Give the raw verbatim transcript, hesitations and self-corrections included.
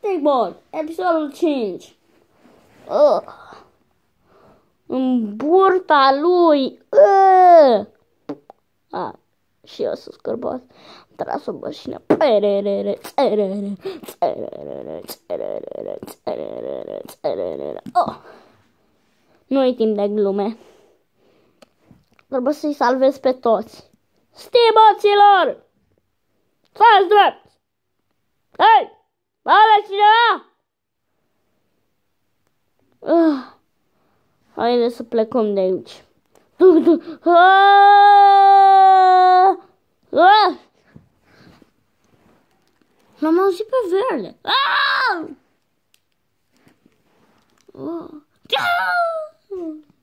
Fantastic Mode, episodul cinci. Uh. În burta lui. Uh. Ah, și eu sunt scârbos. Am tras o mașină. Oh. Nu e timp de glume. Trebuie să-i salvez pe toți. Stimaților! Stați drept! Hei! Are cineva? Uh. Haide să plecăm de aici. L-am auzit pe verde. Ah!